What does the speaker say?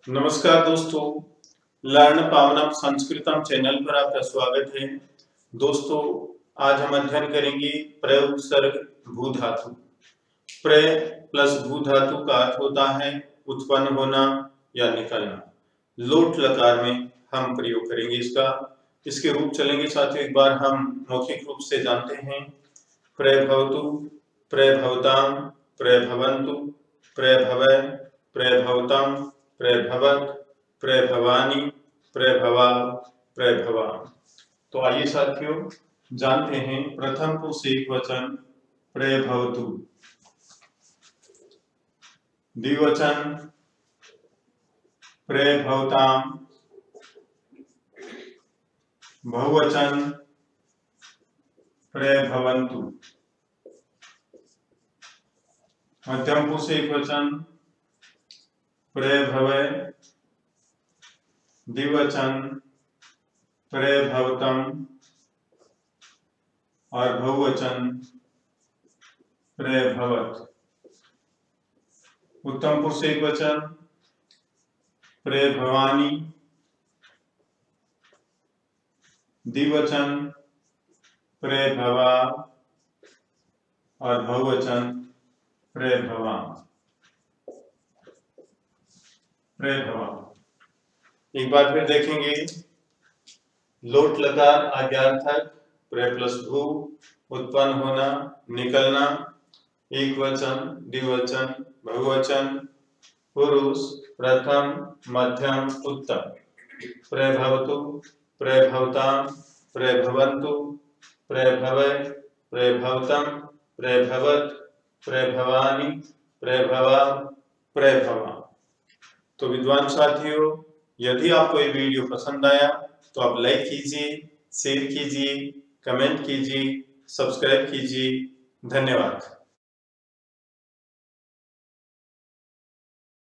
नमस्कार दोस्तों, learn पावनम संस्कृतम channel पर आपका स्वागत है। दोस्तों, आज हम अध्ययन करेंगे प्र उपसर्ग भू धातु। प्र प्लस भू धातु का अर्थ होता है उत्पन्न होना या निकलना। लोट लकार में हम प्रयोग करेंगे इसके रूप चलेंगे साथियों। एक बार हम मौखिक रूप से जानते हैं। प्रभवतु, प्रभवताम, प्रभवन्तु, प्रभवै, प्रभवतम, प्रभवत, प्रभवानी, प्रभवा, प्रभवाम। तो आइए साथियों जानते हैं। प्रथम पुरुष एकवचन प्रभवतु, द्विवचन प्रभवताम, बहुवचन प्रभवन्तु, मध्यम पुरुष एकवचन प्रभवै, द्विवचन प्रभवतम और बहुवचन प्रभवत। उत्तम पुरुष एकवचन प्रभवानी, द्विवचन प्रभवा और बहुवचन प्रभवाम। एक बार फिर देखेंगे। लोट लकार आज्ञार्थक, प्र प्लस भू, उत्पन्न होना, निकलना, एक वचन, द्विवचन, बहुवचन, पुरुष, प्रथम, मध्यम, उत्तम। प्रभवतु, प्रभवताम, प्रभवन्तु, प्रभवै, प्रभवतम, प्रभवत, प्रभवानी, प्रभवा, प्रभवाम। तो विद्वान साथियों, यदि आपको ये वीडियो पसंद आया तो आप लाइक कीजिए, शेयर कीजिए, कमेंट कीजिए, सब्सक्राइब कीजिए। धन्यवाद।